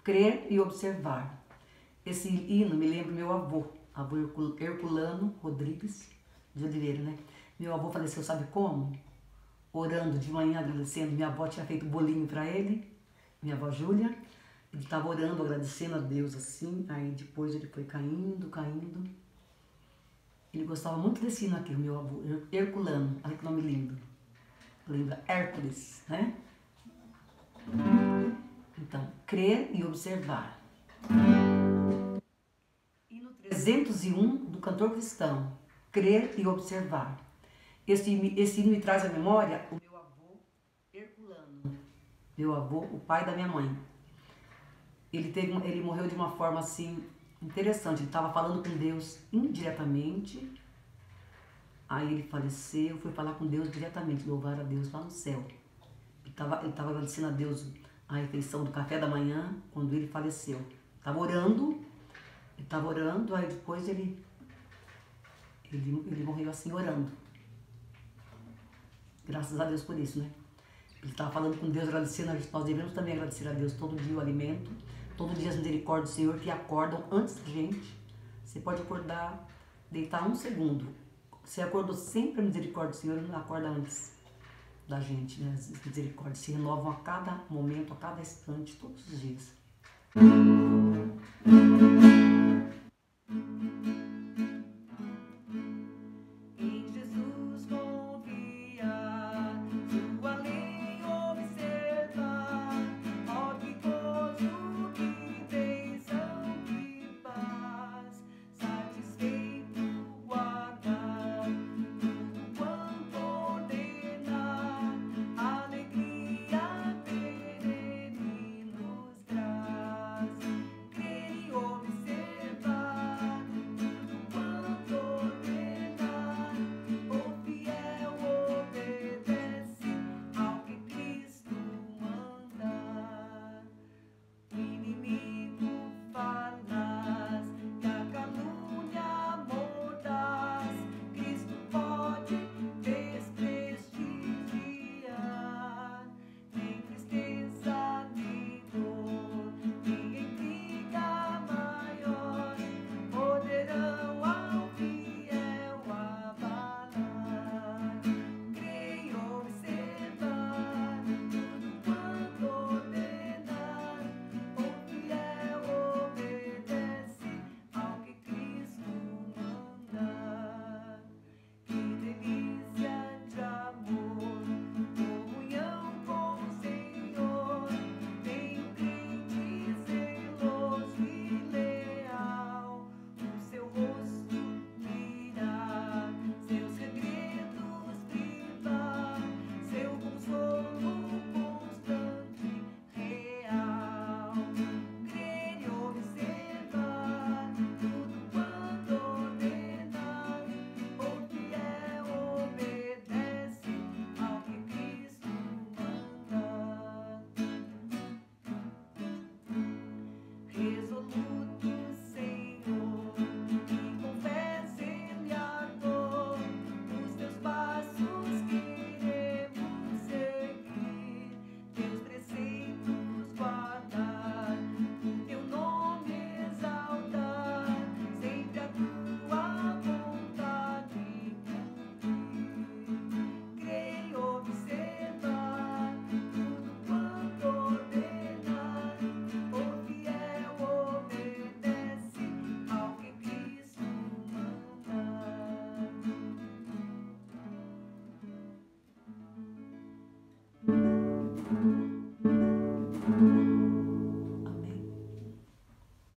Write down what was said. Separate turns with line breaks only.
crer e observar. Esse hino me lembra meu avô Herculano Rodrigues de Oliveira, né? Meu avô faleceu, sabe como? Orando de manhã, agradecendo. Minha avó tinha feito bolinho para ele, minha avó Júlia. Ele estava orando, agradecendo a Deus assim. Aí depois ele foi caindo. Ele gostava muito desse hino aqui, o meu avô Herculano. Olha que nome lindo. Lembra Hércules, né? Então, crer e observar. Hino 301 do cantor cristão. Crer e observar. Esse hino me traz à memória o meu avô Herculano. Meu avô, o pai da minha mãe. Ele morreu de uma forma assim interessante. Ele estava falando com Deus indiretamente. Aí ele faleceu, foi falar com Deus diretamente, louvar a Deus lá no céu. Ele estava agradecendo a Deus a refeição do café da manhã, quando ele faleceu. Estava orando, aí depois ele morreu assim, orando. Graças a Deus por isso, né? Ele estava falando com Deus, agradecendo. Nós devemos também agradecer a Deus todo dia o alimento, todo dia as misericórdias do Senhor que acordam antes da gente. Você pode acordar, deitar um segundo. Você acordou sempre a misericórdia do Senhor, não acorda antes da gente, né? As misericórdias se renovam a cada momento, a cada instante, todos os dias.